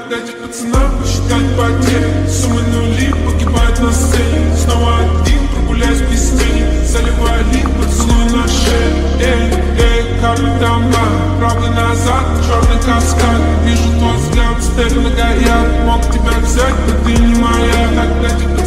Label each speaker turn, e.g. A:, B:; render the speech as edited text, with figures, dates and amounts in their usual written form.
A: дать пацанам посчитать потери. Суммы нули погибают на сцене. Снова один, прогуляюсь без тени. Заливаю лик, поцелуй на шею. Эй, как там, правый назад, черный каскад. Вижу твой взгляд, стель на горят. Мог тебя взять, но ты не моя. Так дать